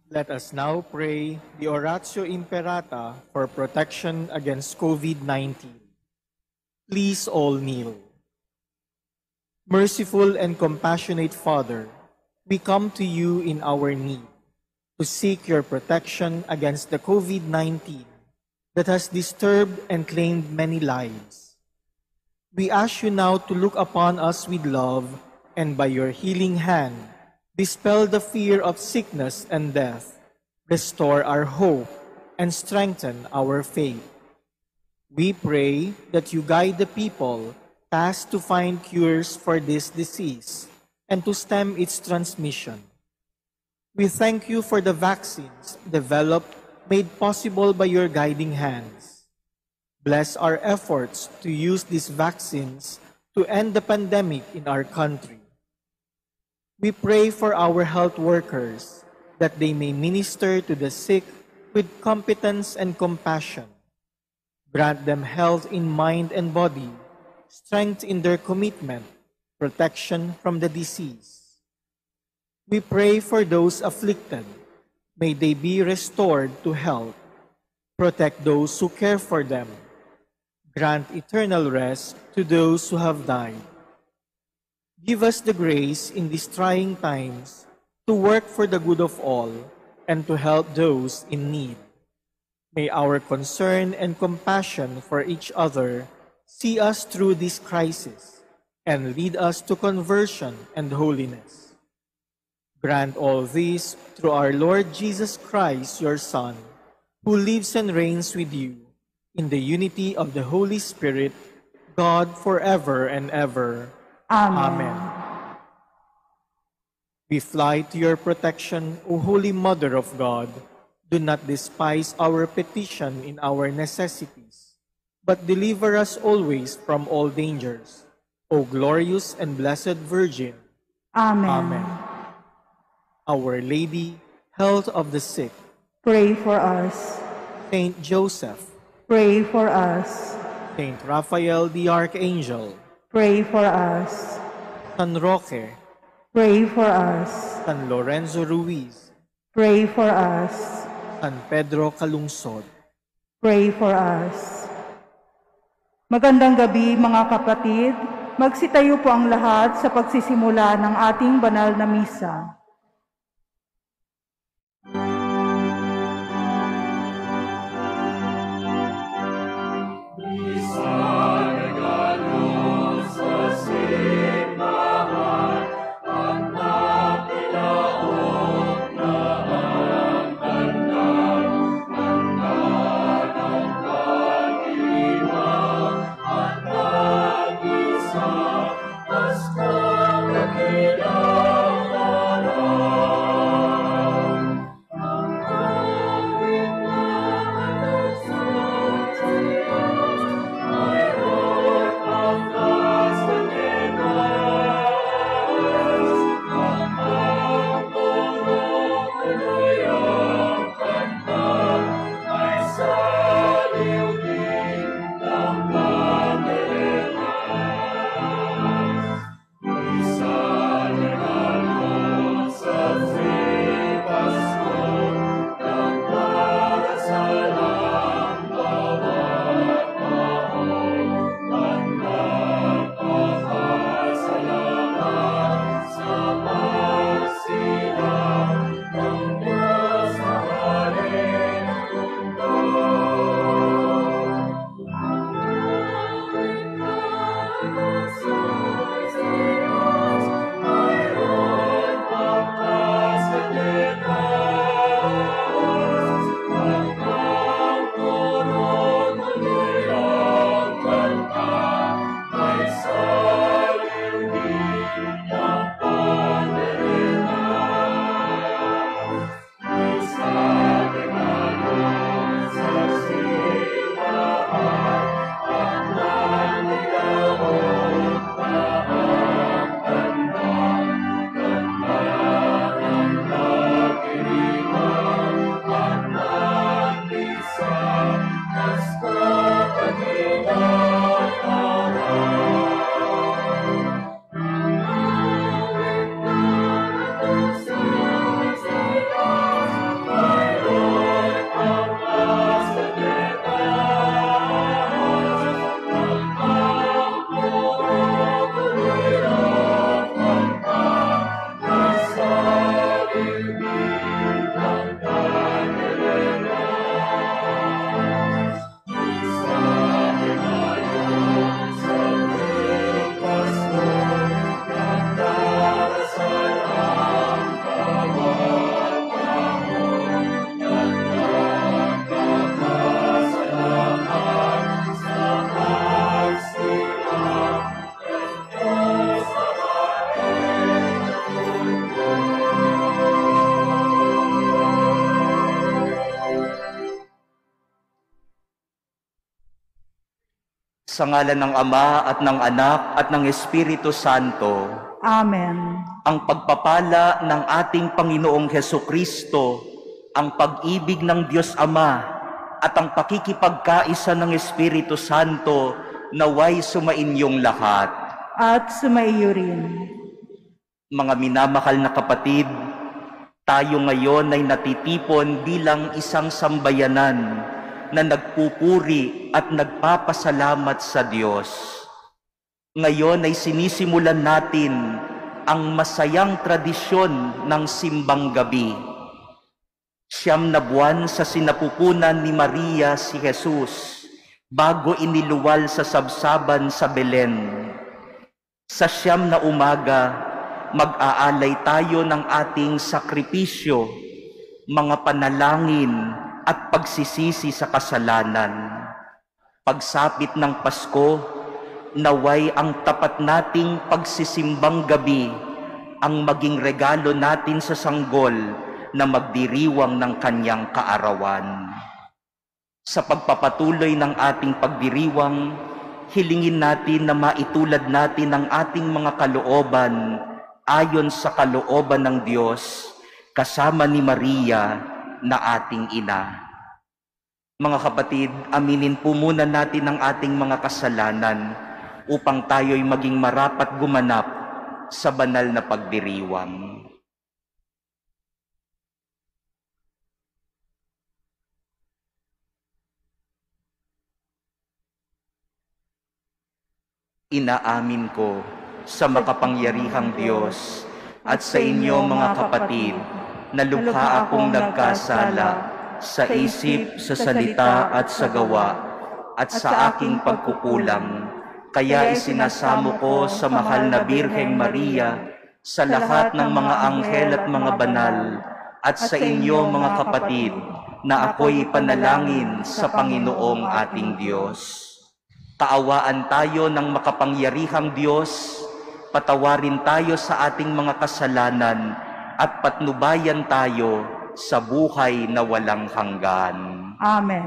Let us now pray the Oratio Imperata for protection against COVID-19. Please all kneel. Merciful and compassionate Father, we come to you in our need to seek your protection against the COVID-19 that has disturbed and claimed many lives. We ask you now to look upon us with love and by your healing hand, dispel the fear of sickness and death, restore our hope, and strengthen our faith. We pray that you guide the people tasked to find cures for this disease and to stem its transmission. We thank you for the vaccines developed, made possible by your guiding hands. Bless our efforts to use these vaccines to end the pandemic in our country. We pray for our health workers that they may minister to the sick with competence and compassion. Grant them health in mind and body, strength in their commitment, protection from the disease. We pray for those afflicted. May they be restored to health. Protect those who care for them. Grant eternal rest to those who have died. Give us the grace in these trying times to work for the good of all and to help those in need. May our concern and compassion for each other see us through this crisis and lead us to conversion and holiness. Grant all this through our Lord Jesus Christ, your Son, who lives and reigns with you in the unity of the Holy Spirit, God forever and ever. Amen. We fly to your protection, O Holy Mother of God. Do not despise our petition in our necessities, but deliver us always from all dangers. O glorious and blessed Virgin. Amen. Amen. Our Lady, health of the sick. Pray for us. Saint Joseph. Pray for us. Saint Raphael the Archangel. Pray for us. San Roque. Pray for us. San Lorenzo Ruiz. Pray for us. San Pedro Calungsod. Pray for us. Magandang gabi mga kapatid. Magsitayo po ang lahat sa pagsisimula ng ating banal na misa. Sa ngalan ng Ama at ng Anak at ng Espiritu Santo, Amen. ang pagpapala ng ating Panginoong Hesukristo, ang pag-ibig ng Diyos Ama, at ang pakikipagkaisa ng Espiritu Santo naway sumainyong lahat. At sumaiyo rin. Mga minamahal na kapatid, tayo ngayon ay natitipon bilang isang sambayanan na nagpupuri at nagpapasalamat sa Diyos. Ngayon ay sinisimulan natin ang masayang tradisyon ng simbang gabi. 9 na buwan sa sinapupunan ni Maria si Jesus bago iniluwal sa sabsaban sa Belen. Sa 9 na umaga, mag-aalay tayo ng ating sakripisyo, mga panalangin at pagsisisi sa kasalanan. Pagsapit ng Pasko, naway ang tapat nating pagsisimbang gabi ang maging regalo natin sa sanggol na magdiriwang ng kanyang kaarawan. Sa pagpapatuloy ng ating pagdiriwang, hilingin natin na maitulad natin ang ating mga kalooban ayon sa kalooban ng Diyos kasama ni Maria na ating ina. Mga kapatid, aminin po muna natin ang ating mga kasalanan upang tayo'y maging marapat gumanap sa banal na pagdiriwang. Inaamin ko sa makapangyarihang Diyos at sa inyo mga kapatid na lukha akong nagkasala sa isip, sa salita at sa gawa at sa aking pagkukulang. Kaya isinasamo ko sa mahal na Birheng Maria, sa lahat ng mga anghel at mga banal, at sa inyo mga kapatid na ako'y panalangin sa Panginoong ating Diyos. Kaawaan tayo ng makapangyarihang Diyos, patawarin tayo sa ating mga kasalanan at patnubayan tayo sa buhay na walang hanggan. Amen.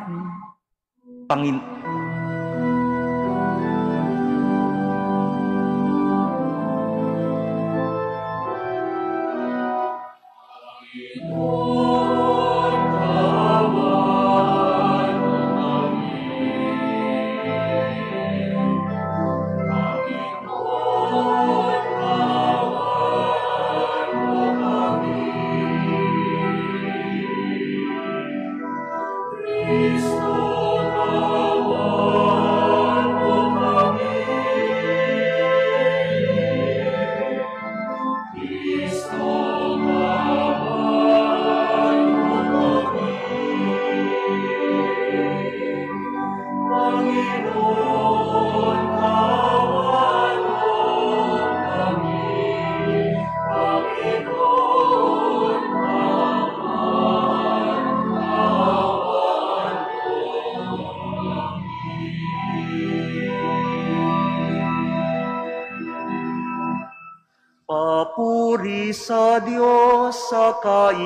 Papuri sa Diyos sa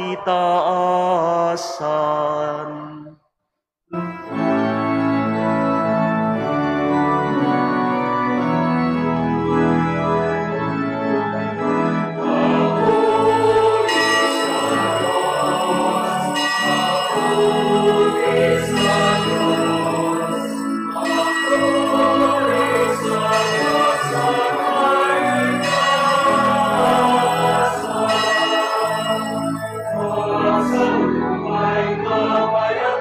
kaitaasan. Kapaya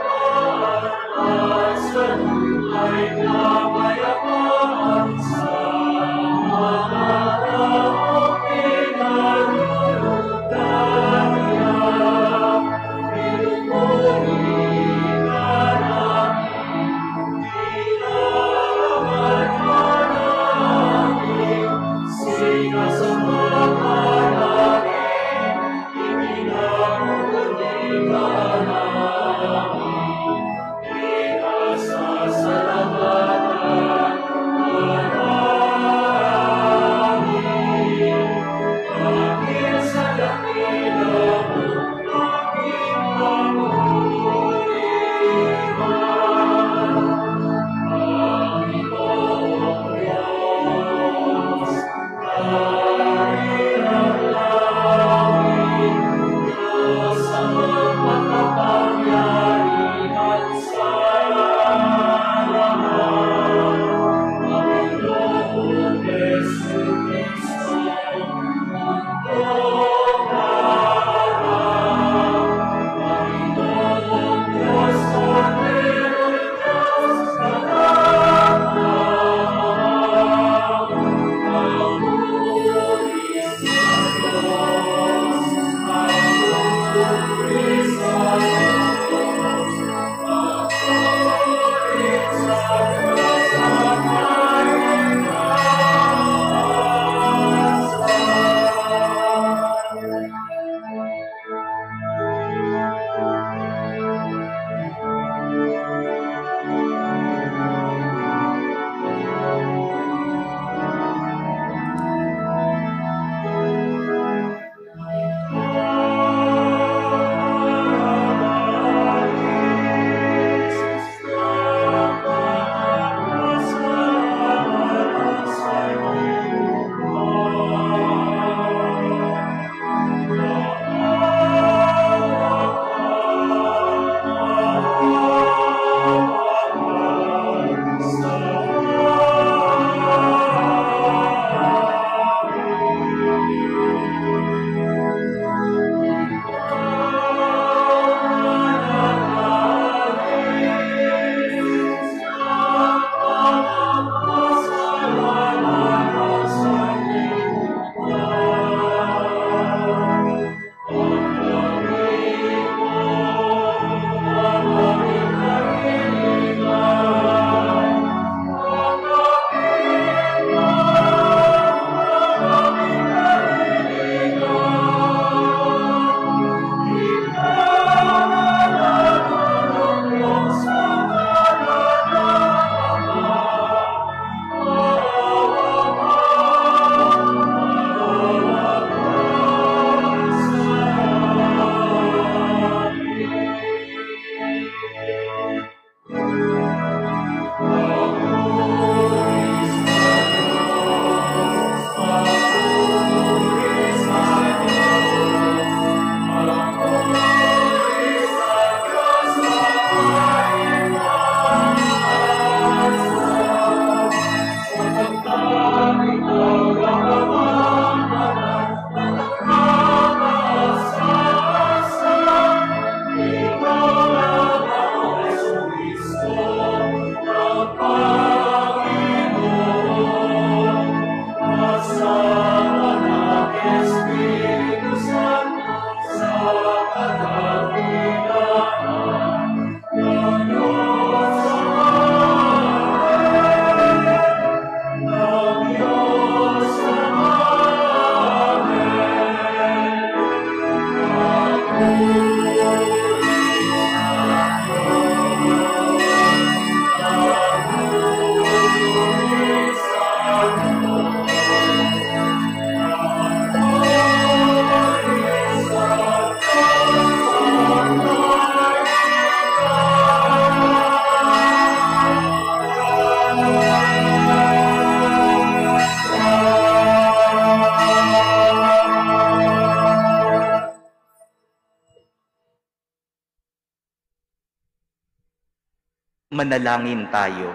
Manalangin tayo.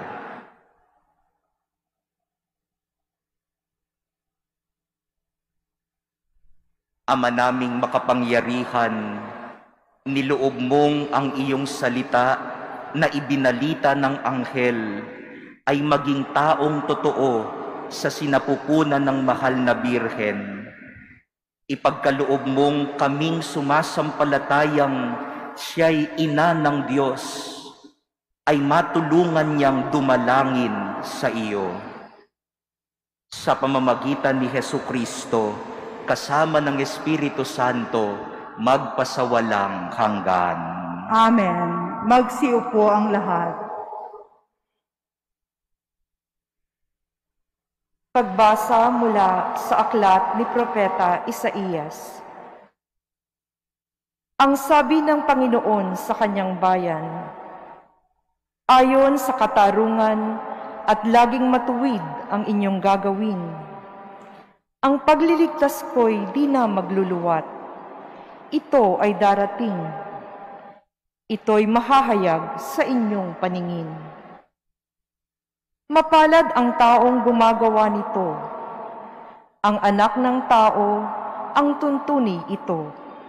Ama naming makapangyarihan, niloob mong ang iyong salita na ibinalita ng anghel ay maging taong totoo sa sinapupunan ng mahal na Birhen. Ipagkaloob mong kaming sumasampalatayang siya'y ina ng Diyos, ay matulungan niyang dumalangin sa iyo. Sa pamamagitan ni Hesukristo, kasama ng Espiritu Santo, magpasawalang hanggan. Amen. Magsiupo ang lahat. Pagbasa mula sa aklat ni Propeta Isaías. Ang sabi ng Panginoon sa kanyang bayan, ayon sa katarungan at laging matuwid ang inyong gagawin. Ang pagliligtas ko'y di na magluluwat. Ito ay darating. Ito'y mahahayag sa inyong paningin. Mapalad ang taong gumagawa nito. Ang anak ng tao, ang tuntuni ito.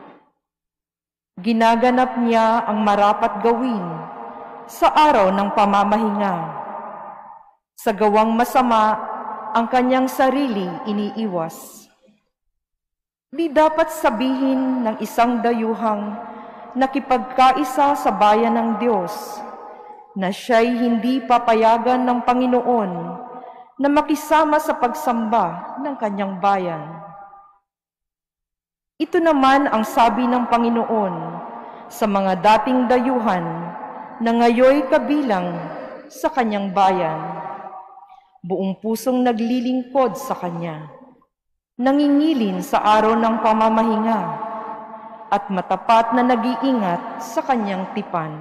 Ginaganap niya ang marapat gawin sa araw ng pamamahinga. Sa gawang masama, ang kanyang sarili iniiwas. Di dapat sabihin ng isang dayuhang nakipagkaisa sa bayan ng Diyos na siya'y hindi papayagan ng Panginoon na makisama sa pagsamba ng kanyang bayan. Ito naman ang sabi ng Panginoon sa mga dating dayuhan na ngayoy kabilang sa kanyang bayan. Buong pusong naglilingkod sa Kanya, nangingilin sa araw ng pamamahinga, at matapat na nag-iingat sa Kanyang tipan.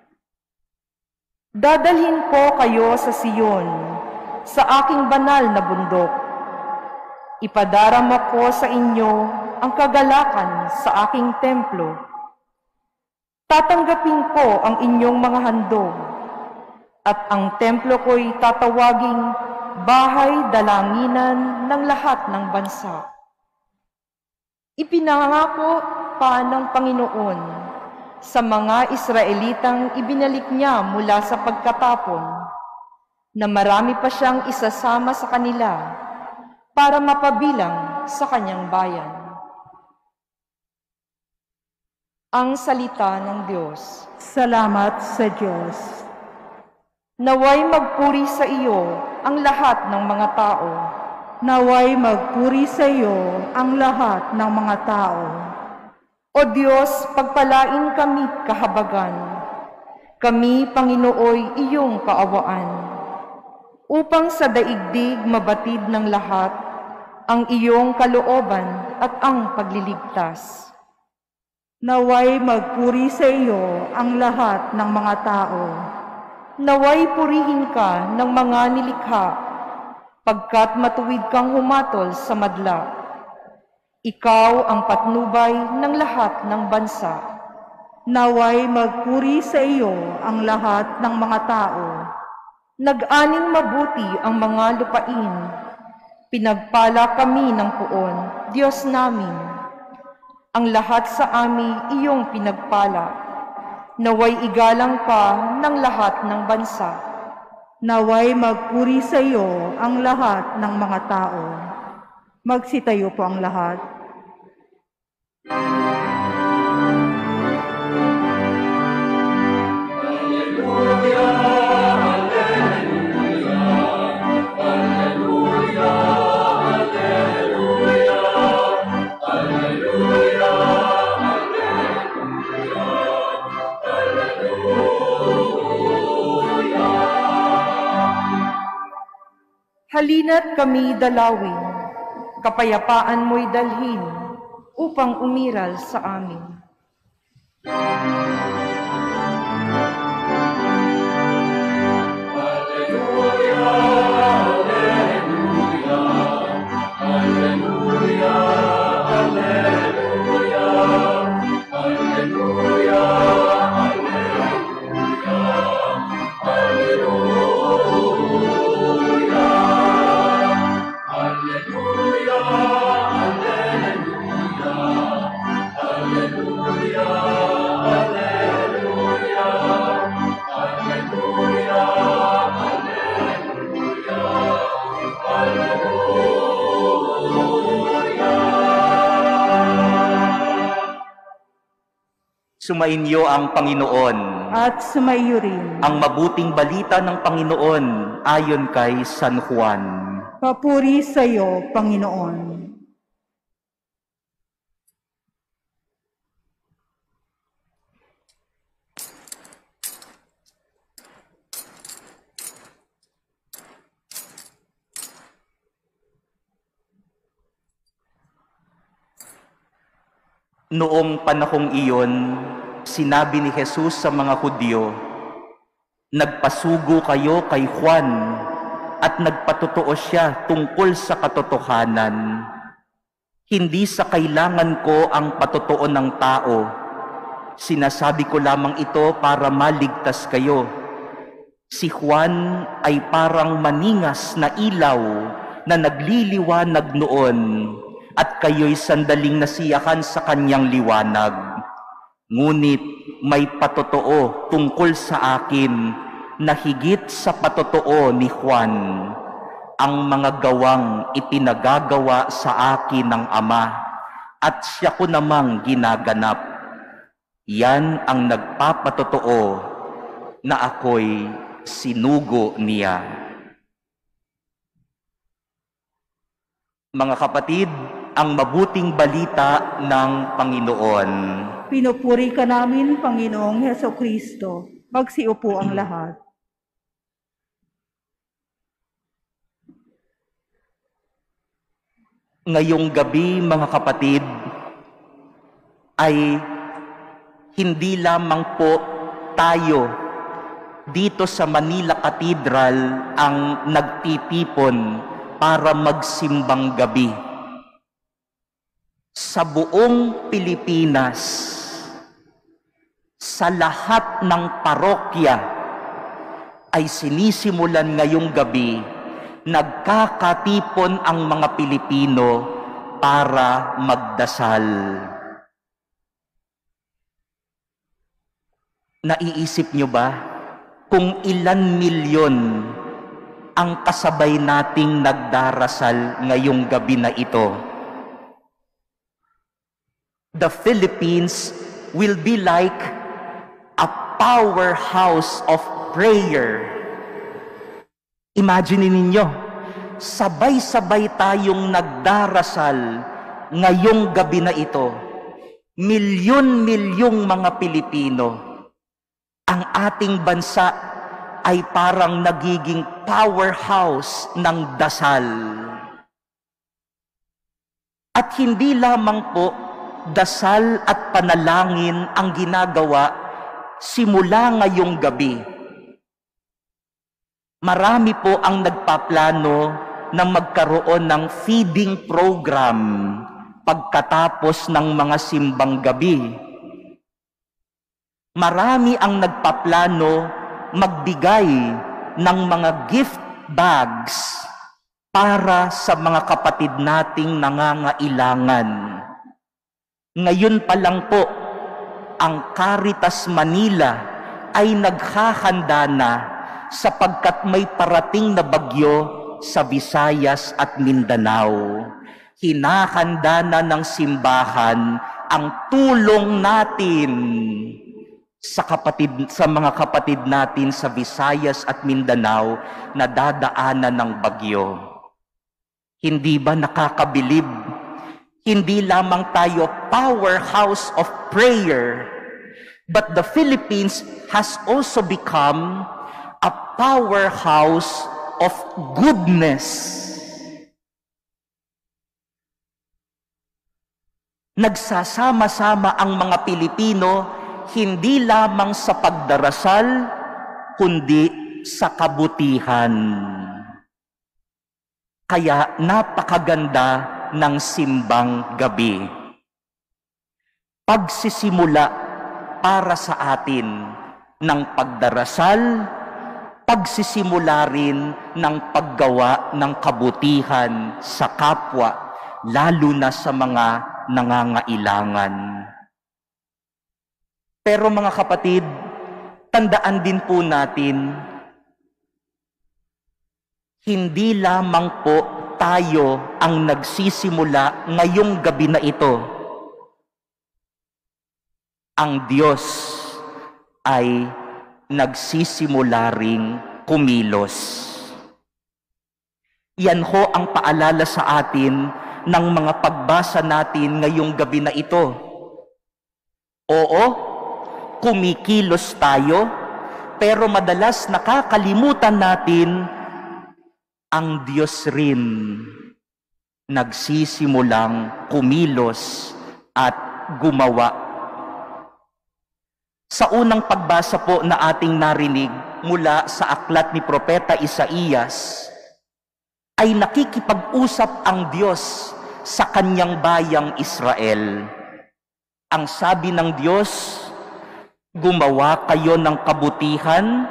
Dadalhin ko kayo sa Siyon, sa aking banal na bundok. Ipadarama ko sa inyo ang kagalakan sa aking templo. Tatanggapin ko ang inyong mga handog, at ang templo ko'y tatawaging bahay dalanginan ng lahat ng bansa. Ipinangako pa ng Panginoon sa mga Israelitang ibinalik niya mula sa pagkatapon na marami pa siyang isasama sa kanila para mapabilang sa kanyang bayan. Ang salita ng Diyos. Salamat sa Diyos. Naway magpuri sa iyo ang lahat ng mga tao. Naway magpuri sa iyo ang lahat ng mga tao. O Diyos, pagpalain kami kahabagan. Kami, Panginooy, iyong kaawaan. Upang sa daigdig mabatid ng lahat ang iyong kalooban at ang pagliligtas. Naway magpuri sa iyo ang lahat ng mga tao. Naway purihin ka ng mga nilikha, pagkat matuwid kang humatol sa madla. Ikaw ang patnubay ng lahat ng bansa. Naway magpuri sa iyo ang lahat ng mga tao. Nag-aning mabuti ang mga lupain. Pinagpala kami ng puon, Diyos namin. Ang lahat sa amin iyong pinagpala. Naway igalang ka ng lahat ng bansa. Naway magpuri sa iyo ang lahat ng mga tao. Magsitayo po ang lahat. Halina't kami dalawin, kapayapaan mo'y dalhin, upang umiral sa amin. Sumainyo ang Panginoon. At sumaiyo rin. Ang mabuting balita ng Panginoon ayon kay San Juan. Papuri sa iyo, Panginoon. Noong panahong iyon, sinabi ni Jesus sa mga Hudyo, "Nagpasugo kayo kay Juan at nagpatotoo siya tungkol sa katotohanan. Hindi sa kailangan ko ang patotoo ng tao. Sinasabi ko lamang ito para maligtas kayo. Si Juan ay parang maningas na ilaw na nagliliwanag noon, at kayo'y sandaling nasiyakan sa kanyang liwanag. Ngunit may patotoo tungkol sa akin na higit sa patotoo ni Juan, ang mga gawang ipinagagawa sa akin ng Ama, at siya ko namang ginaganap. Yan ang nagpapatotoo na ako'y sinugo niya." Mga kapatid, ang mabuting balita ng Panginoon. Pinupuri ka namin, Panginoong Hesukristo. Magsiupo ang lahat. Ngayong gabi, mga kapatid, ay hindi lamang po tayo dito sa Manila Cathedral ang nagtitipon para magsimbang gabi. Sa buong Pilipinas, sa lahat ng parokya ay sinisimulan ngayong gabi, nagkakatipon ang mga Pilipino para magdasal. Naiisip nyo ba kung ilan milyon ang kasabay nating nagdarasal ngayong gabi na ito? The Philippines will be like a powerhouse of prayer. Imagine ninyo, sabay-sabay tayong nagdarasal ngayong gabi na ito. Milyon-milyong mga Pilipino. Ang ating bansa ay parang nagiging powerhouse ng dasal. At hindi lamang po dasal at panalangin ang ginagawa simula ngayong gabi. Marami po ang nagpaplano na magkaroon ng feeding program pagkatapos ng mga simbang gabi. Marami ang nagpaplano magbigay ng mga gift bags para sa mga kapatid nating nangangailangan. Ngayon pa lang po, ang Caritas Manila ay naghahanda na sapagkat may parating na bagyo sa Visayas at Mindanao. Hinahanda na ng simbahan ang tulong natin sa mga kapatid natin sa Visayas at Mindanao na dadaanan ng bagyo. Hindi ba nakakabilib? Hindi lamang tayo powerhouse of prayer, but the Philippines has also become a powerhouse of goodness. Nagsasama-sama ang mga Pilipino hindi lamang sa pagdarasal, kundi sa kabutihan. Kaya napakaganda ng simbang gabi. Pagsisimula para sa atin ng pagdarasal, pagsisimula rin ng paggawa ng kabutihan sa kapwa, lalo na sa mga nangangailangan. Pero mga kapatid, tandaan din po natin, hindi lamang po tayo ang nagsisimula ngayong gabi na ito. ang Diyos ay nagsisimula ring kumilos. Yan ho ang paalala sa atin ng mga pagbasa natin ngayong gabi na ito. Oo, kumikilos tayo, pero madalas nakakalimutan natin ang Diyos rin nagsisimulang kumilos at gumawa. Sa unang pagbasa po na ating narinig mula sa aklat ni Propeta Isaías, ay nakikipag-usap ang Diyos sa kanyang bayang Israel. Ang sabi ng Diyos, gumawa kayo ng kabutihan,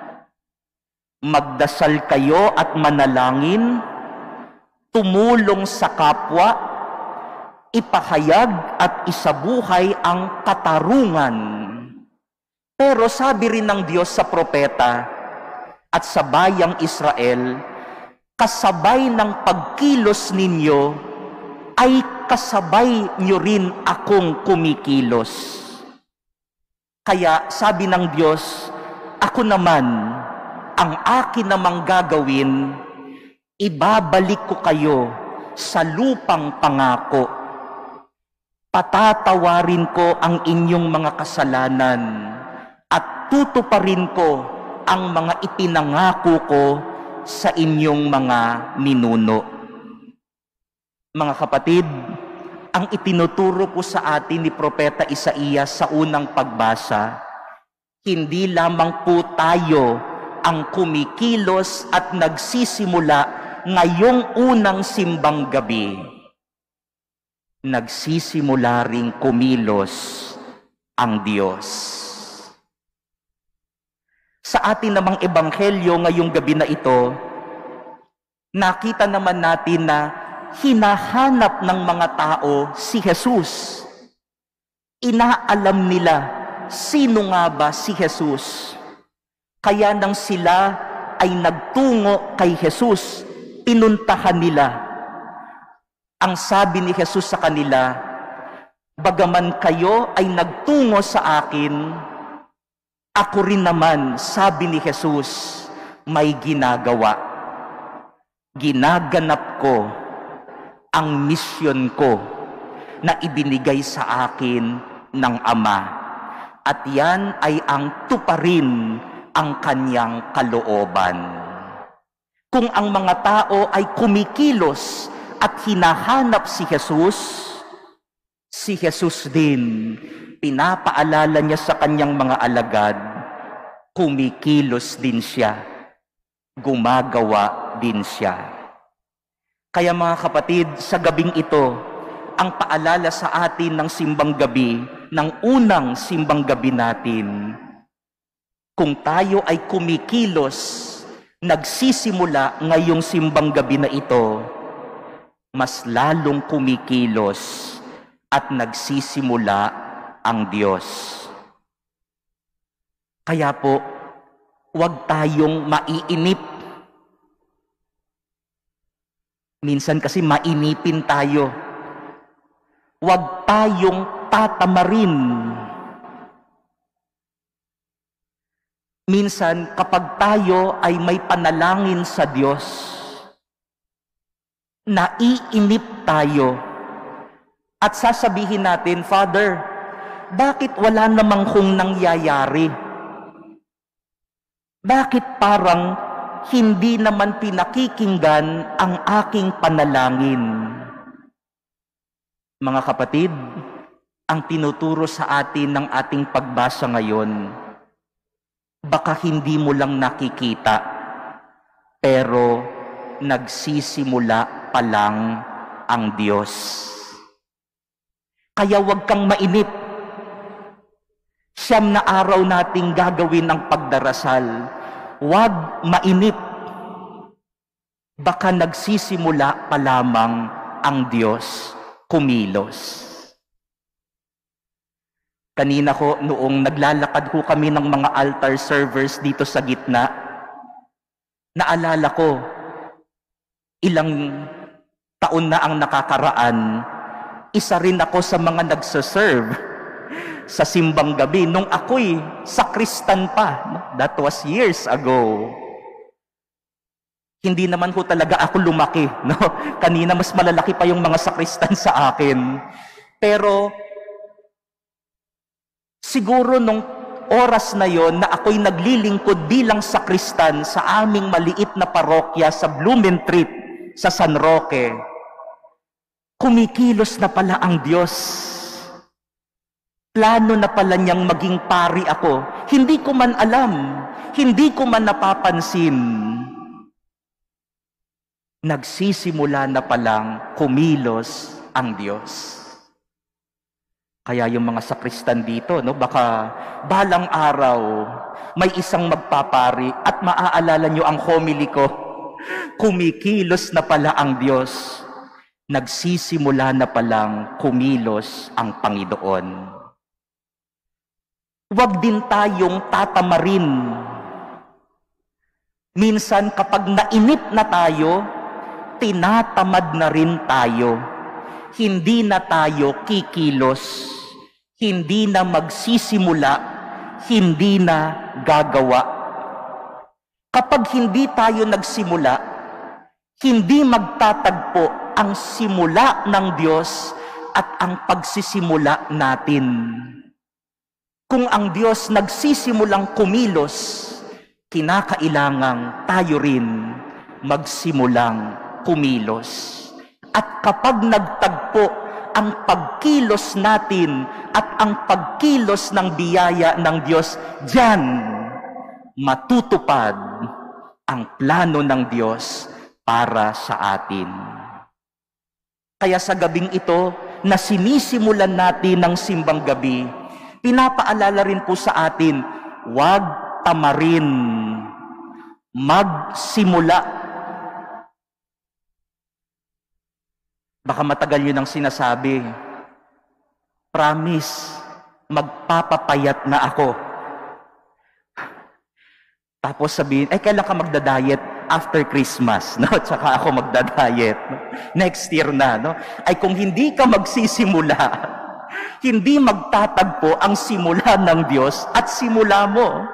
magdasal kayo at manalangin, tumulong sa kapwa, ipahayag at isabuhay ang katarungan. Pero sabi rin ng Diyos sa propeta at sa bayang Israel, kasabay ng pagkilos ninyo, ay kasabay nyo rin akong kumikilos. Kaya sabi ng Diyos, ako naman, ang akin namang gagawin, ibabalik ko kayo sa lupang pangako. Patatawarin ko ang inyong mga kasalanan at tutuparin ko ang mga ipinangako ko sa inyong mga ninuno. Mga kapatid, ang itinuturo po sa atin ni Propeta Isaías sa unang pagbasa, hindi lamang po tayo ang kumikilos at nagsisimula ngayong unang simbang gabi. Nagsisimula ring kumilos ang Diyos. Sa atin namang ebanghelyo ngayong gabi na ito, nakita naman natin na hinahanap ng mga tao si Jesus. Inaalam nila sino nga ba si Jesus. Kaya nang sila ay nagtungo kay Jesus, pinuntahan nila. Ang sabi ni Jesus sa kanila, bagaman kayo ay nagtungo sa akin, ako rin naman, sabi ni Jesus, may ginagawa. Ginaganap ko ang misyon ko na ibinigay sa akin ng Ama. At yan ay ang tuparin ang kanyang kalooban. Kung ang mga tao ay kumikilos at hinahanap si Jesus din, pinapaalala niya sa kanyang mga alagad, kumikilos din siya, gumagawa din siya. Kaya mga kapatid, sa gabing ito, ang paalala sa atin ng simbang gabi, ng unang simbang gabi natin, kung tayo ay kumikilos, nagsisimula ngayong simbang gabi na ito, mas lalong kumikilos at nagsisimula ang Diyos. Kaya po, huwag tayong maiinip. Minsan kasi mainipin tayo. Huwag tayong tatamarin. Minsan, kapag tayo ay may panalangin sa Diyos, naiinip tayo at sasabihin natin, Father, bakit wala namang kung nangyayari? Bakit parang hindi naman pinakikinggan ang aking panalangin? Mga kapatid, ang tinuturo sa atin ng ating pagbasa ngayon, baka hindi mo lang nakikita, pero nagsisimula pa lang ang Diyos. Kaya huwag kang mainip. 9 na araw nating gagawin ang pagdarasal. Huwag mainip. Baka nagsisimula pa lamang ang Diyos kumilos. Kanina ko, noong naglalakad ko kami ng mga altar servers dito sa gitna, naalala ko, ilang taon na ang nakakaraan, isa rin ako sa mga nagsaserve sa simbang gabi nung ako'y sakristan pa. That was years ago. Hindi naman ho talaga ako lumaki. No? Kanina mas malalaki pa yung mga sakristan sa akin. Pero siguro nung oras na yon na ako'y naglilingkod bilang sakristan sa aming maliit na parokya sa Blumentritt sa San Roque, kumikilos na pala ang Diyos. Plano na pala niyang maging pari ako. Hindi ko man alam, hindi ko man napapansin. Nagsisimula na palang kumilos ang Diyos. Kaya yung mga sakristan dito, no, baka balang araw may isang magpapari at maaalala nyo ang homily ko. Kumikilos na pala ang Diyos. Nagsisimula na palang kumilos ang Panginoon. Huwag din tayong tatamarin. Minsan kapag nainip na tayo, tinatamad na rin tayo. Hindi na tayo kikilos. Hindi na magsisimula. Hindi na gagawa. Kapag hindi tayo nagsimula, hindi magtatagpo ang simula ng Diyos at ang pagsisimula natin. Kung ang Diyos nagsisimulang kumilos, kinakailangang tayo rin magsimulang kumilos. At kapag nagtagpo ang pagkilos natin at ang pagkilos ng biyaya ng Diyos, diyan matutupad ang plano ng Diyos para sa atin. Kaya sa gabing ito na sinisimulan natin ng simbang gabi, pinapaalala rin po sa atin, huwag tamarin, magsimula. Baka matagal yun ang sinasabi. Promise, magpapapayat na ako. Tapos sabihin, kailan ka magda-diet? After Christmas, no? Tsaka ako magda-diet. No? Next year na, no? Ay kung hindi ka magsisimula, hindi magtatagpo ang simula ng Diyos at simula mo.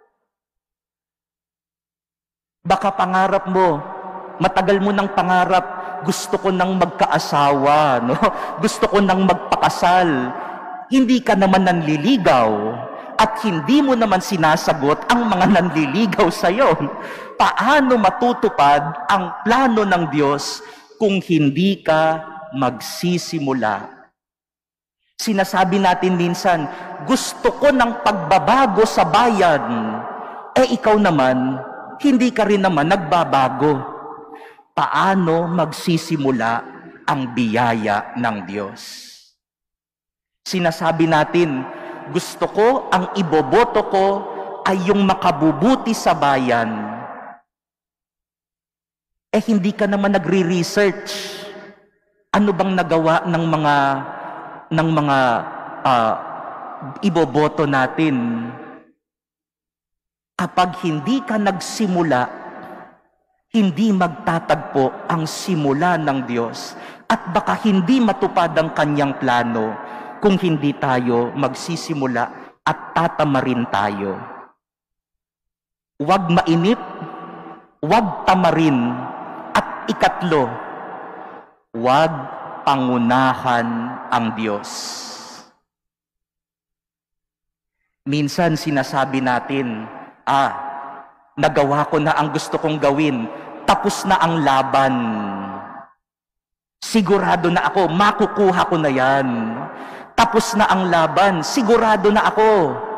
Baka pangarap mo, matagal mo ng pangarap, gusto ko nang magkaasawa, no? Gusto ko nang magpakasal. Hindi ka naman nanliligaw at hindi mo naman sinasagot ang mga nanliligaw sa iyo. Paano matutupad ang plano ng Diyos kung hindi ka magsisimula? Sinasabi natin minsan, gusto ko ng pagbabago sa bayan. Ikaw naman, hindi ka rin naman nagbabago. Paano magsisimula ang biyaya ng Diyos? Sinasabi natin, gusto ko, ang iboboto ko ay yung makabubuti sa bayan. Hindi ka naman nagre-research. Ano bang nagawa ng mga iboboto natin? Kapag hindi ka nagsimula, hindi magtatagpo ang simula ng Diyos at baka hindi matupad ang kanyang plano kung hindi tayo magsisimula at tatamarin tayo. Huwag mainip, huwag tamarin, at ikatlo, huwag pangunahan ang Diyos. Minsan sinasabi natin, nagawa ko na ang gusto kong gawin, tapos na ang laban. Sigurado na ako, makukuha ko na yan. Tapos na ang laban, sigurado na ako.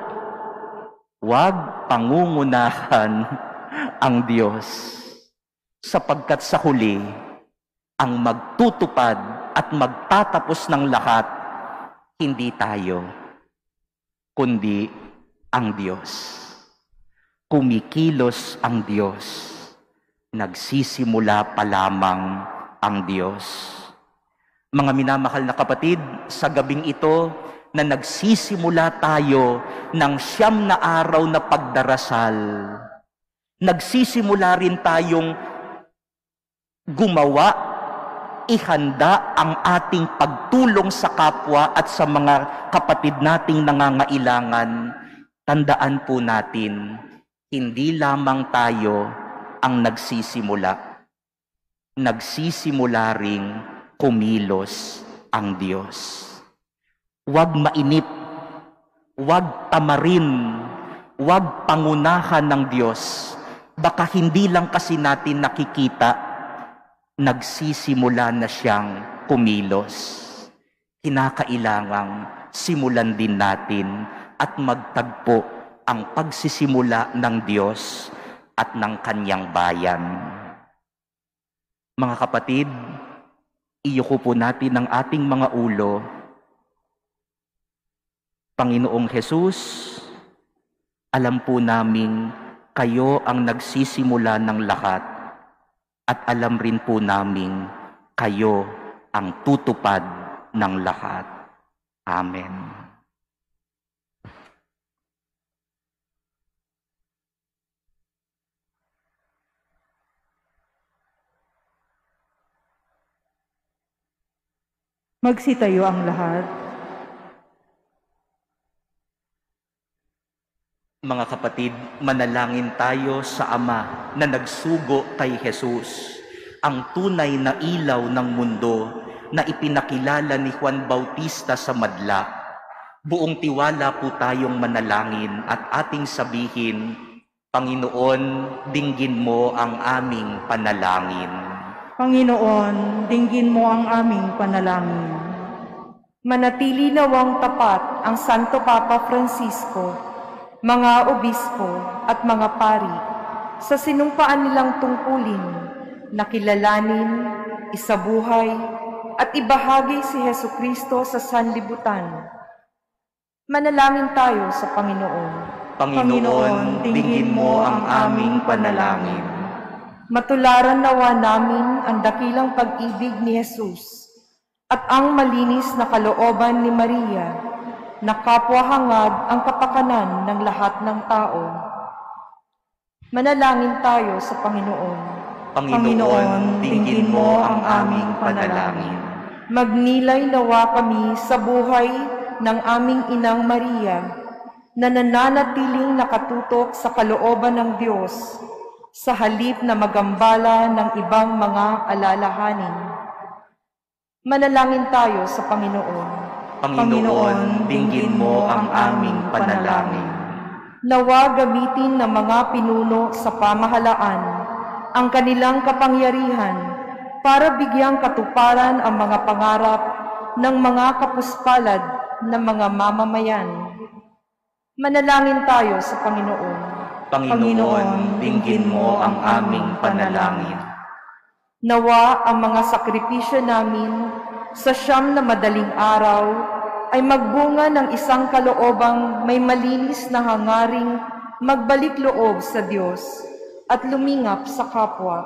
Huwag pangungunahan ang Diyos. Sapagkat sa huli, ang magtutupad at magtatapos ng lahat, hindi tayo, kundi ang Diyos. Kumikilos ang Diyos. Nagsisimula pa lamang ang Diyos. Mga minamahal na kapatid, sa gabing ito na nagsisimula tayo ng 9 na araw na pagdarasal, nagsisimula rin tayong gumawa, ihanda ang ating pagtulong sa kapwa at sa mga kapatid nating nangangailangan, tandaan po natin, hindi lamang tayo ang nagsisimula. Nagsisimula ring kumilos ang Diyos. Huwag mainip, huwag tamarin, huwag pangunahan ng Diyos. Baka hindi lang kasi natin nakikita, nagsisimula na siyang kumilos. Kinakailangang simulan din natin at magtagpo ang pagsisimula ng Diyos at ng Kanyang bayan. Mga kapatid, iyuko po natin ang ating mga ulo. Panginoong Hesus, alam po namin kayo ang nagsisimula ng lahat at alam rin po namin kayo ang tutupad ng lahat. Amen. Magsitayo ang lahat. Mga kapatid, manalangin tayo sa Ama na nagsugo kay Jesus, ang tunay na ilaw ng mundo na ipinakilala ni Juan Bautista sa madla. Buong tiwala po tayong manalangin at ating sabihin, Panginoon, dinggin mo ang aming panalangin. Panginoon, dinggin mo ang aming panalangin. Manatili nawang tapat ang Santo Papa Francisco, mga obispo at mga pari sa sinumpaan nilang tungkulin na kilalanin, isabuhay at ibahagi si Hesukristo sa sanlibutan. Manalangin tayo sa Panginoon. Panginoon, dinggin mo ang aming panalangin. Matularan nawa namin ang dakilang pag-ibig ni Jesus at ang malinis na kalooban ni Maria na kapwa-hangad ang kapakanan ng lahat ng tao. Manalangin tayo sa Panginoon. Panginoon, dinggin mo ang aming panalangin. Magnilay nawa kami sa buhay ng aming Inang Maria na nananatiling nakatutok sa kalooban ng Diyos sa halip na magambala ng ibang mga alalahanin. Manalangin tayo sa Panginoon. Panginoon, dinggin mo ang aming panalangin. Nawa gamitin ng mga pinuno sa pamahalaan ang kanilang kapangyarihan para bigyang katuparan ang mga pangarap ng mga kapuspalad ng mga mamamayan. Manalangin tayo sa Panginoon. Panginoon, dinggin mo ang aming panalangin. Nawa ang mga sakripisyo namin sa siyam na madaling araw ay magbunga ng isang kaloobang may malinis na hangaring magbalik loob sa Diyos at lumingap sa kapwa.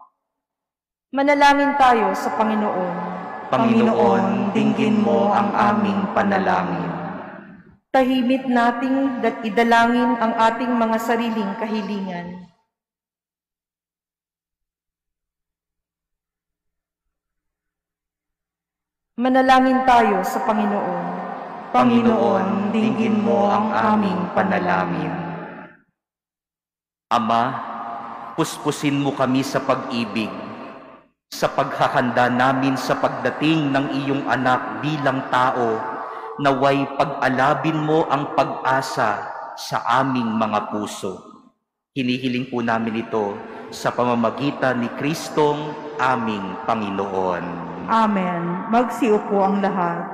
Manalangin tayo sa Panginoon. Panginoon, dinggin mo ang aming panalangin. Tahimik nating idalangin ang ating mga sariling kahilingan. Manalangin tayo sa Panginoon. Panginoon, dinggin mo ang aming panalangin. Ama, puspusin mo kami sa pag-ibig, sa paghahanda namin sa pagdating ng iyong anak bilang tao, naway pag-alabin mo ang pag-asa sa aming mga puso. Hinihiling po namin ito sa pamamagitan ni Kristong aming Panginoon. Amen. Magsiupo ang lahat.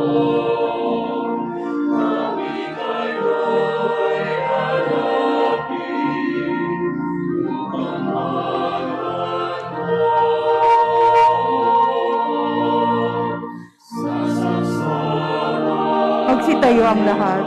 Magsitayo ang lahat.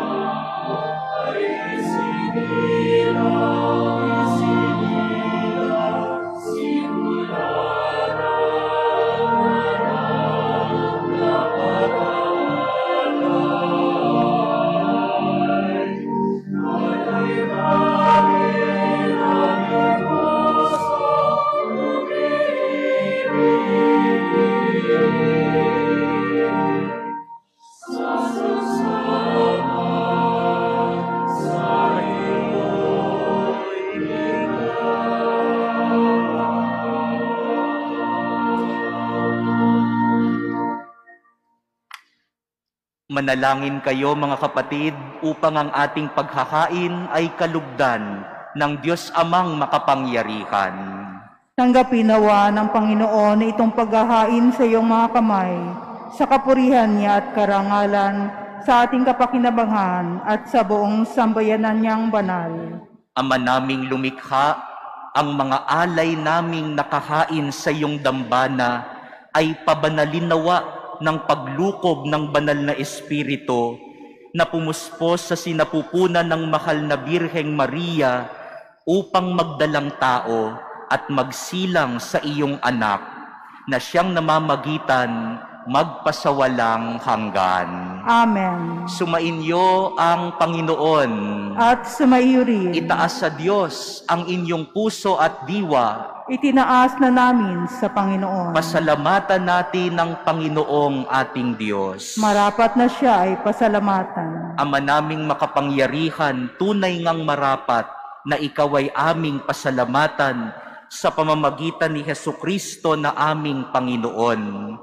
Manalangin kayo mga kapatid upang ang ating pagkakain ay kalugdan ng Diyos Amang makapangyarihan. Tanggapin nawa ng Panginoon itong paghahain sa iyong mga kamay, sa kapurihan niya at karangalan, sa ating kapakinabangan at sa buong sambayanan niyang banal. Ama naming lumikha, ang mga alay naming nakahain sa iyong dambana ay pabanalin nawa ng paglukob ng banal na Espiritu na pumuspos sa sinapupunan ng mahal na Birheng Maria upang magdalang tao at magsilang sa iyong anak na siyang namamagitan magpasawalang hanggan. Amen. Sumainyo ang Panginoon. At sumaiyo rin. Itaas sa Diyos ang inyong puso at diwa. Itinaas na namin sa Panginoon. Pasalamatan natin ng Panginoong ating Diyos. Marapat na siya ay pasalamatan. Ama naming makapangyarihan, tunay ngang marapat na ikaw ay aming pasalamatan sa pamamagitan ni Hesukristo na aming Panginoon.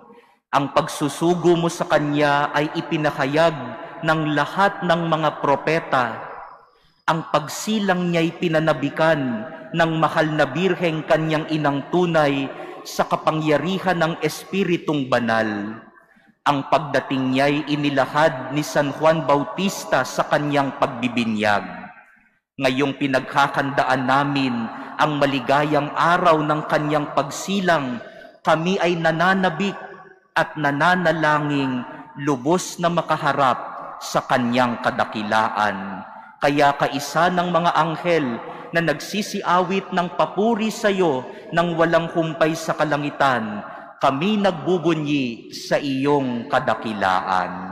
Ang pagsusugo mo sa Kanya ay ipinahayag ng lahat ng mga propeta. Ang pagsilang niya'y pinanabikan ng mahal na Birheng Kanyang inang tunay sa kapangyarihan ng Espiritong Banal. Ang pagdating niya'y inilahad ni San Juan Bautista sa kanyang pagbibinyag. Ngayong pinagkakandaan namin ang maligayang araw ng kanyang pagsilang, kami ay nananabik at nananalangin lubos na makaharap sa kanyang kadakilaan. Kaya kaisa ng mga anghel na nagsisiawit ng papuri sa iyo nang walang humpay sa kalangitan, kami nagbubunyi sa iyong kadakilaan.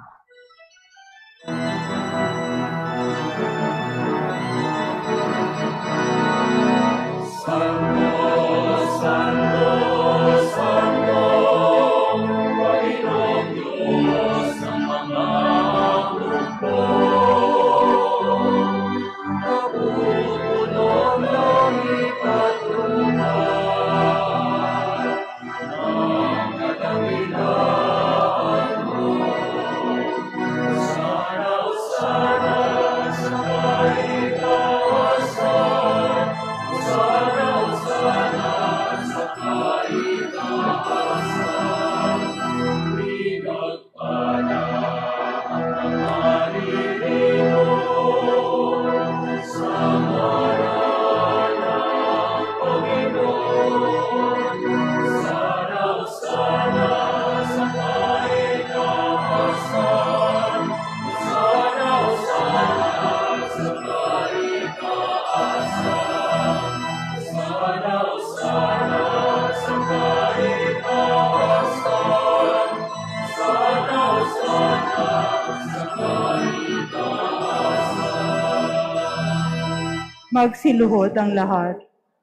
Magsiluhod ang lahat.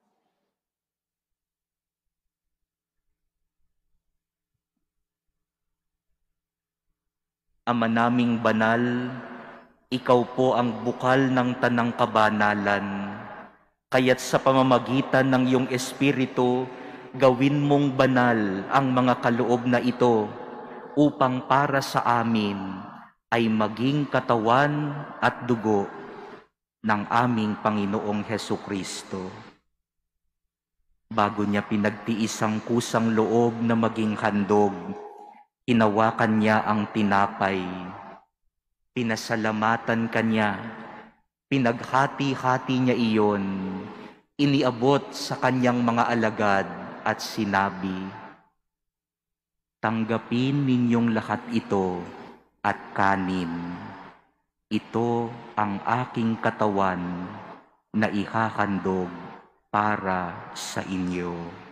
Ama naming banal, ikaw po ang bukal ng tanang kabanalan. Kaya't sa pamamagitan ng iyong Espiritu, gawin mong banal ang mga kaloob na ito upang para sa amin ay maging katawan at dugo ng aming Panginoong Hesukristo. Bago niya pinagtiis ang kusang loob na maging handog, Hinawakan niya ang tinapay, pinasalamatan kanya, pinaghati-hati niya iyon, iniabot sa kanyang mga alagad at sinabi, "Tanggapin ninyong lahat ito at kanin. Ito ang aking katawan na ihahandog para sa inyo."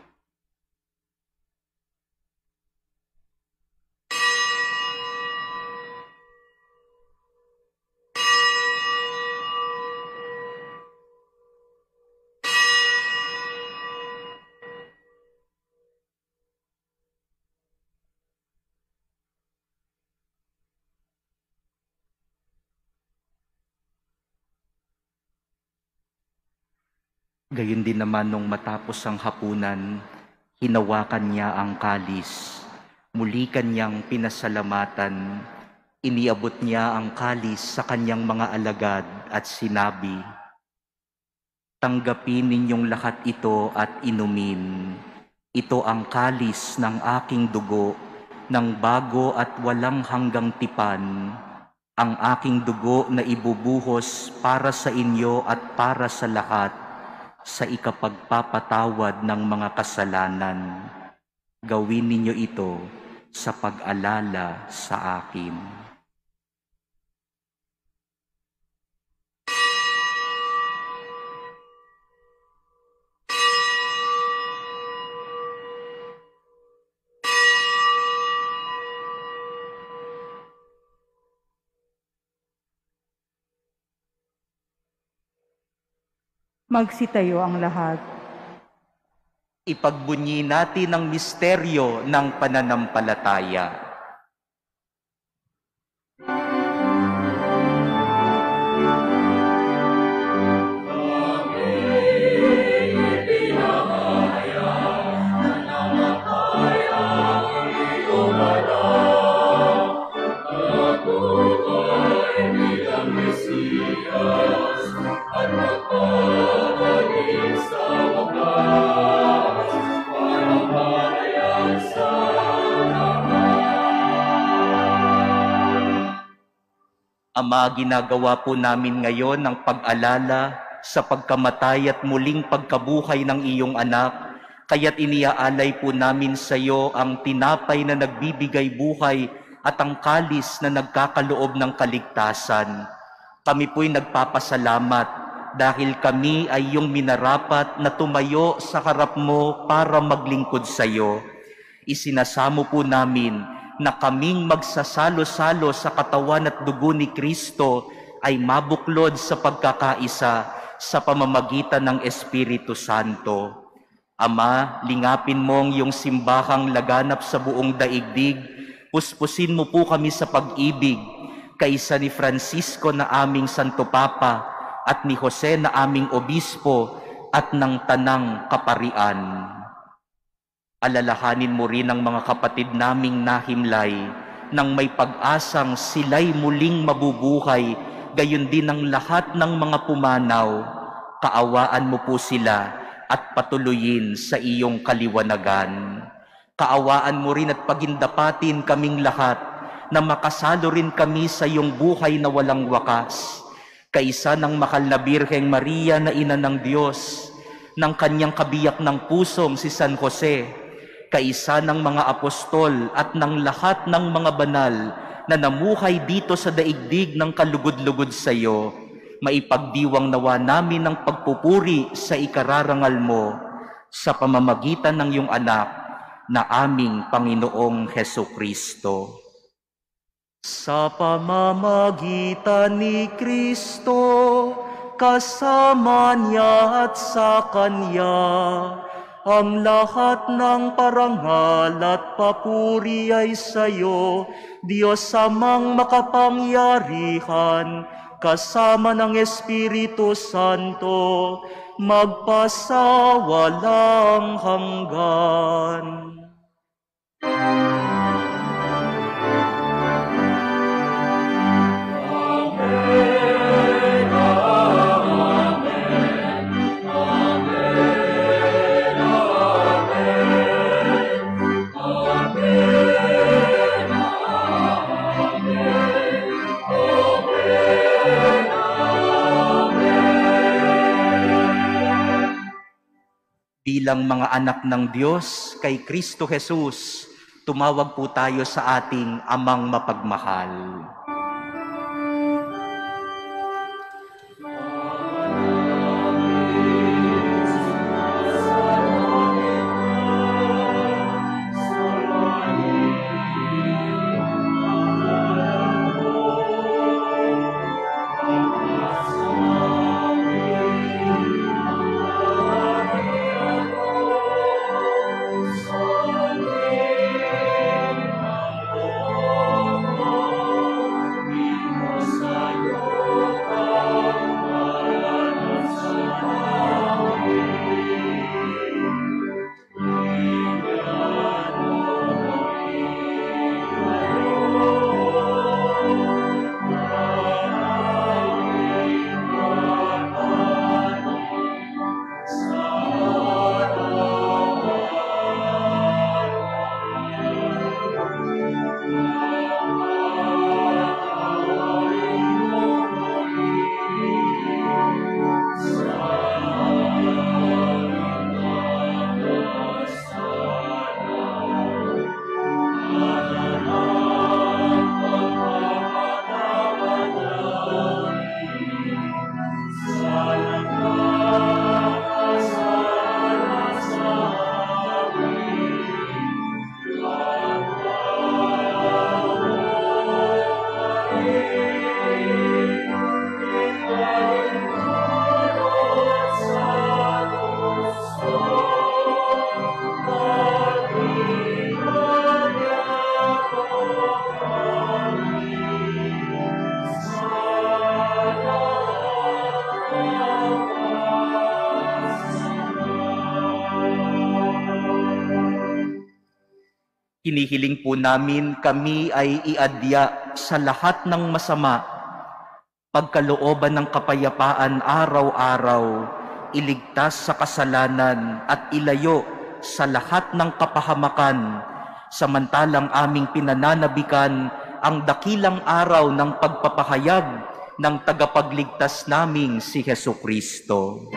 Gayon din naman nung matapos ang hapunan, hinawakan niya ang kalis. Muli kanyang pinasalamatan. Iniabot niya ang kalis sa kanyang mga alagad at sinabi, "Tanggapin ninyong lahat ito at inumin. Ito ang kalis ng aking dugo, ng bago at walang hanggang tipan, ang aking dugo na ibubuhos para sa inyo at para sa lahat, sa ikapagpapatawad ng mga kasalanan. Gawin ninyo ito sa pag-alala sa akin." Magsitayo ang lahat. Ipagbunyi natin ang misteryo ng pananampalataya. Ama, ginagawa po namin ngayon ang pag-alala sa pagkamatay at muling pagkabuhay ng iyong anak, kaya't iniaalay po namin sa iyo ang tinapay na nagbibigay buhay at ang kalis na nagkakaloob ng kaligtasan. Kami po'y nagpapasalamat dahil kami ay iyong minarapat na tumayo sa harap mo para maglingkod sa iyo. Isinasamo po namin na kaming magsasalo-salo sa katawan at dugo ni Kristo ay mabuklod sa pagkakaisa sa pamamagitan ng Espiritu Santo. Ama, lingapin mo ang iyong simbahang laganap sa buong daigdig. Puspusin mo po kami sa pag-ibig, kaisa ni Francisco na aming Santo Papa at ni Jose na aming Obispo at ng Tanang Kaparian. Alalahanin mo rin ang mga kapatid naming nahimlay nang may pag-asang sila'y muling mabubuhay, gayon din ang lahat ng mga pumanaw. Kaawaan mo po sila at patuloyin sa iyong kaliwanagan. Kaawaan mo rin at pagindapatin kaming lahat na makasalo rin kami sa iyong buhay na walang wakas. Kaisa ng mahal na Birheng Maria na Ina ng Diyos, ng kanyang kabiyak ng pusong si San Jose, kaisa ng mga apostol at ng lahat ng mga banal na namuhay dito sa daigdig ng kalugod-lugod sa iyo, maipagdiwang nawa namin ang pagpupuri sa ikararangal mo sa pamamagitan ng iyong anak na aming Panginoong Hesukristo. Sa pamamagitan ni Kristo, kasama niya at sa Kanya, ang lahat ng parangal at papuri ay sa iyo, Diyos Amang makapangyarihan, kasama ng Espiritu Santo, magpasawalang hanggan. Bilang mga anak ng Diyos, kay Kristo Jesus, tumawag po tayo sa ating Amang mapagmahal. Hinihiling po namin kami ay iadya sa lahat ng masama, pagkalooban ng kapayapaan araw-araw, iligtas sa kasalanan at ilayo sa lahat ng kapahamakan, samantalang aming pinananabikan ang dakilang araw ng pagpapahayag ng tagapagligtas naming si Hesukristo.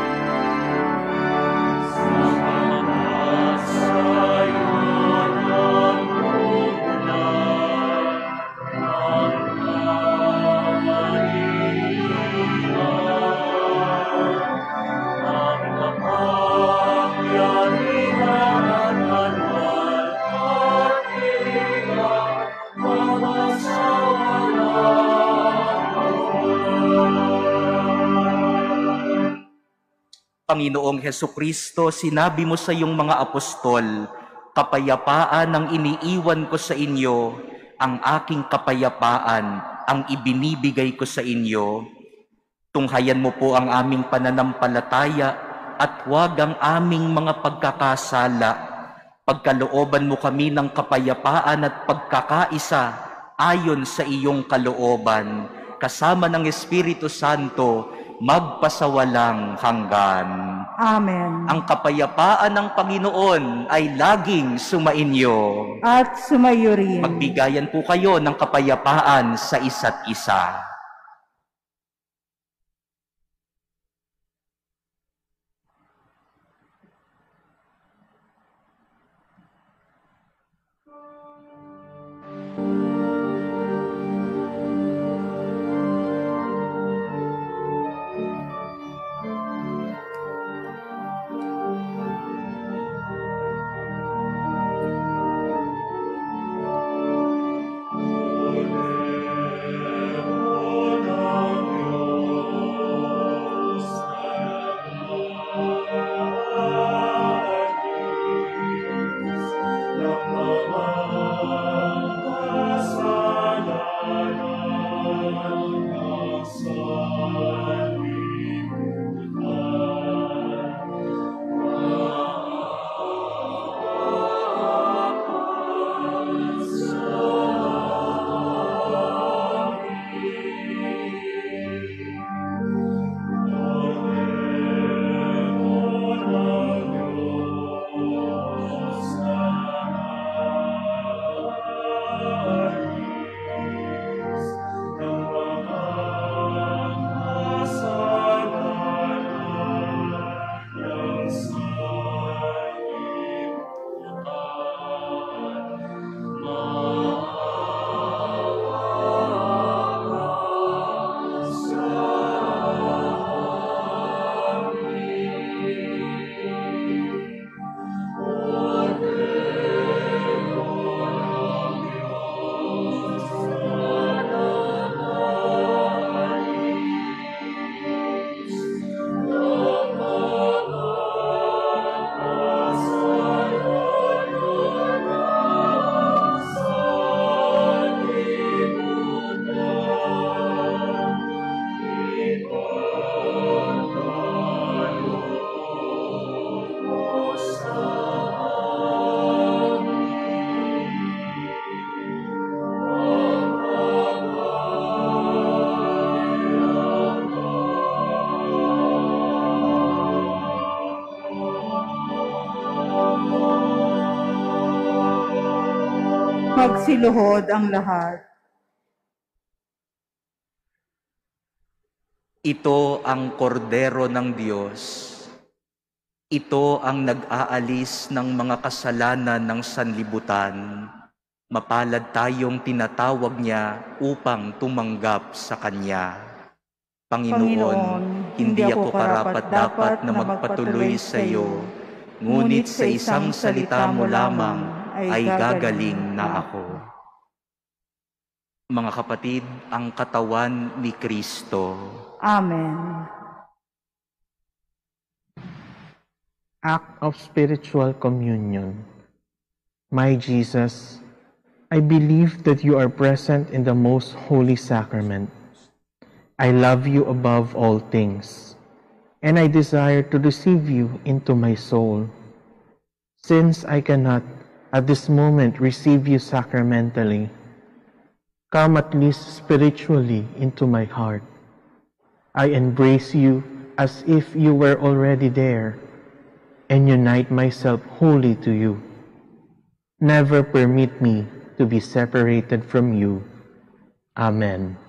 Panginoong Hesukristo, sinabi mo sa iyong mga apostol, kapayapaan ang iniiwan ko sa inyo, ang aking kapayapaan ang ibinibigay ko sa inyo. Tunghayan mo po ang aming pananampalataya at huwag ang aming mga pagkakasala. Pagkalooban mo kami ng kapayapaan at pagkakaisa ayon sa iyong kalooban, kasama ng Espiritu Santo, magpasawalang hanggan. Amen. Ang kapayapaan ng Panginoon ay laging sumainyo. At sumayo rin. Magbigayan po kayo ng kapayapaan sa isa't isa. magsiluhod ang lahat. Ito ang kordero ng Diyos. Ito ang nag-aalis ng mga kasalanan ng sanlibutan. Mapalad tayong tinatawag niya upang tumanggap sa Kanya. Panginoon, hindi ako karapat-dapat na magpatuloy sa iyo, ngunit sa isang salita mo lamang ay gagaling na ako. Mga kapatid, ang katawan ni Kristo. Amen. Act of spiritual communion. My Jesus, I believe that you are present in the most holy sacrament. I love you above all things, and I desire to receive you into my soul. Since I cannot at this moment receive you sacramentally, come at least spiritually into my heart. I embrace you as if you were already there, and unite myself wholly to you. Never permit me to be separated from you. Amen.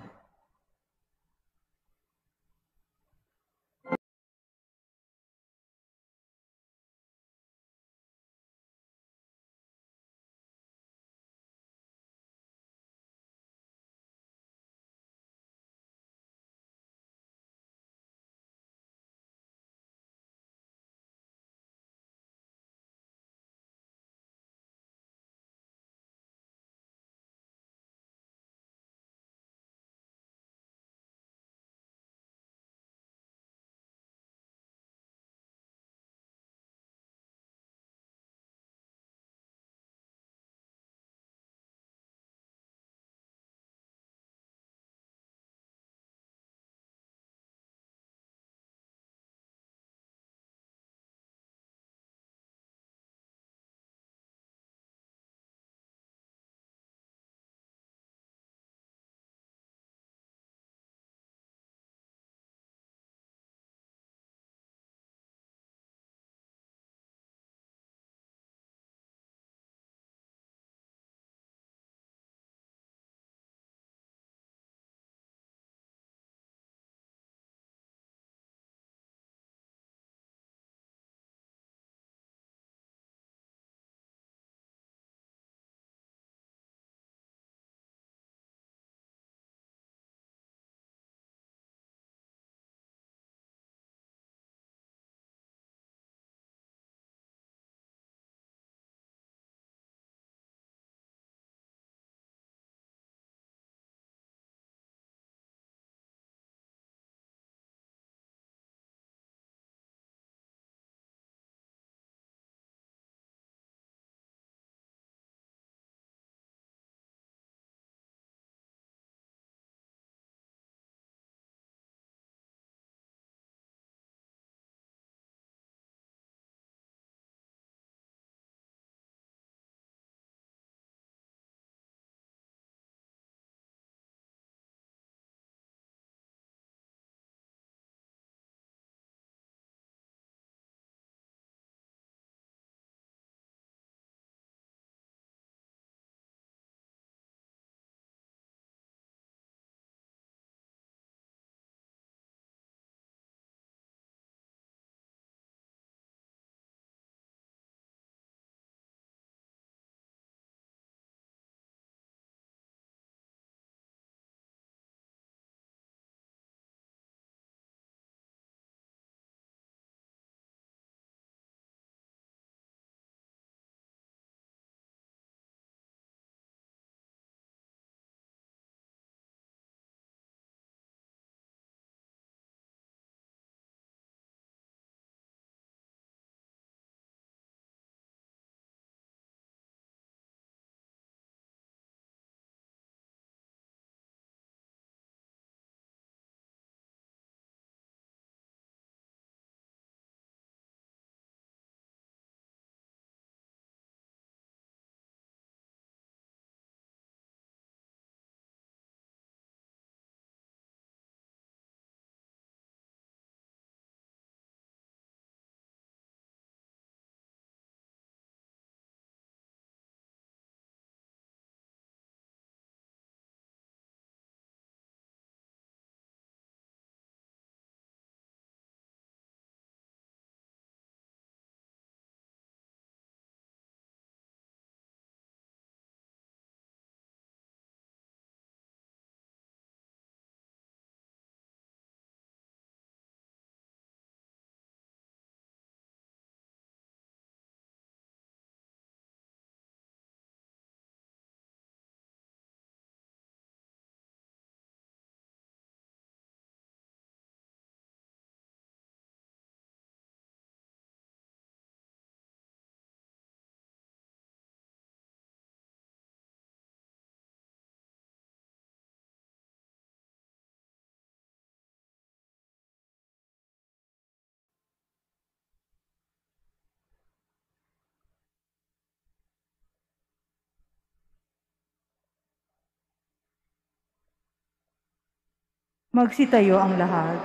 Magsitayo ang lahat.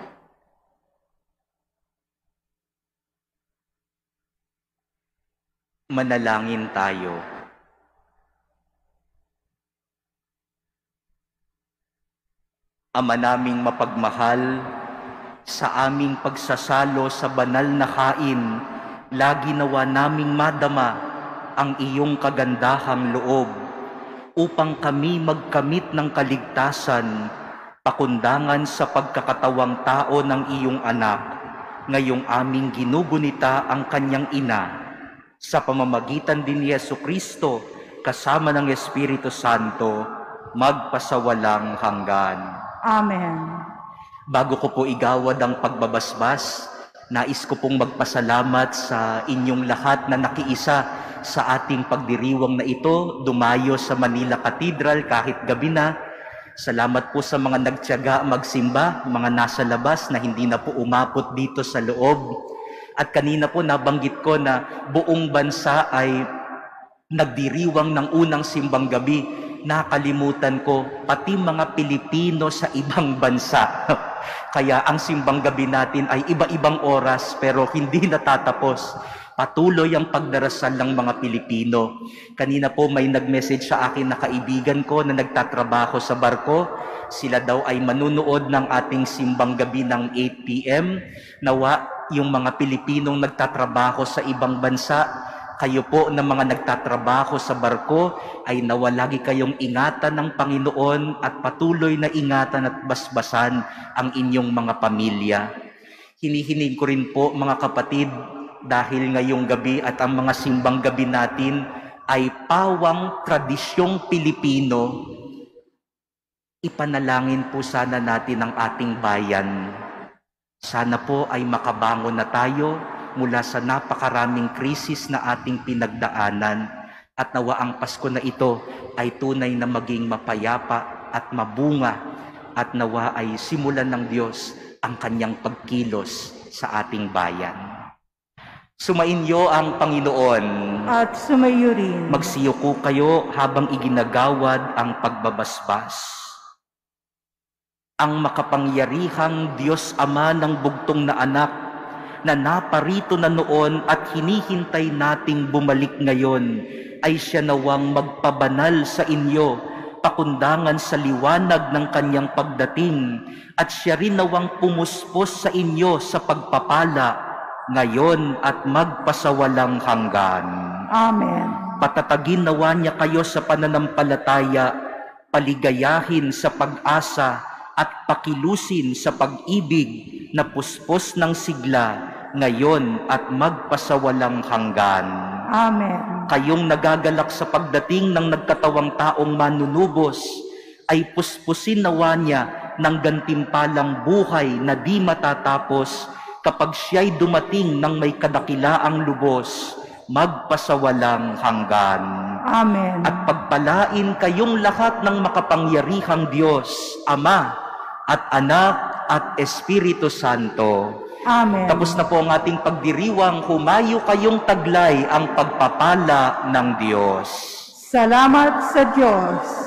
Manalangin tayo. Ama naming mapagmahal, sa aming pagsasalo sa banal na kain, lagi nawa naming madama ang iyong kagandahang loob, upang kami magkamit ng kaligtasan, pakundangan sa pagkakatawang tao ng iyong anak, ngayong aming ginugunita ang kanyang ina, sa pamamagitan din ni Jesucristo, kasama ng Espiritu Santo, magpasawalang hanggan. Amen. Bago ko po igawad ang pagbabasbas, nais ko pong magpasalamat sa inyong lahat na nakiisa sa ating pagdiriwang na ito, dumayo sa Manila Cathedral kahit gabi na. Salamat po sa mga nagtiyaga magsimba, mga nasa labas na hindi na po umapot dito sa loob. At kanina po nabanggit ko na buong bansa ay nagdiriwang ng unang simbang gabi. Nakalimutan ko pati mga Pilipino sa ibang bansa. Kaya ang simbang gabi natin ay iba-ibang oras pero hindi natatapos. Patuloy ang pagdarasal ng mga Pilipino. Kanina po may nag-message sa akin na kaibigan ko na nagtatrabaho sa barko. Sila daw ay manunood ng ating simbang gabi ng 8 p.m. Nawa yung mga Pilipinong nagtatrabaho sa ibang bansa, kayo po na mga nagtatrabaho sa barko, ay nawa lagi kayong ingatan ng Panginoon at patuloy na ingatan at basbasan ang inyong mga pamilya. Hinihiling ko rin po mga kapatid, dahil ngayong gabi at ang mga simbang gabi natin ay pawang tradisyong Pilipino, ipanalangin po sana natin ang ating bayan. Sana po ay makabangon na tayo mula sa napakaraming krisis na ating pinagdaanan at nawa ang Pasko na ito ay tunay na maging mapayapa at mabunga at nawa ay simulan ng Diyos ang kanyang pagkilos sa ating bayan. Sumainyo ang Panginoon. At sumayo rin. Magsiyuko kayo habang iginagawad ang pagbabasbas. Ang makapangyarihang Diyos Ama ng bugtong na anak na naparito na noon at hinihintay nating bumalik ngayon, ay siya nawang magpabanal sa inyo, pakundangan sa liwanag ng kanyang pagdating, at siya rin nawang pumuspos sa inyo sa pagpapala, ngayon at magpasawalang hanggan. Amen. Patatagin nawa niya kayo sa pananampalataya, paligayahin sa pag-asa, at pakilusin sa pag-ibig na puspos ng sigla, ngayon at magpasawalang hanggan. Amen. Kayong nagagalak sa pagdating ng nagkatawang taong manunubos, ay puspusin nawa niya ng gantimpalang buhay na di matatapos kapag siya'y dumating ng may kadakilaang lubos, magpasawalang hanggan. Amen. At pagpalain kayong lahat ng makapangyarihang Diyos, Ama, at Anak, at Espiritu Santo. Amen. Tapos na po ang ating pagdiriwang, humayo kayong taglay ang pagpapala ng Diyos. Salamat sa Diyos.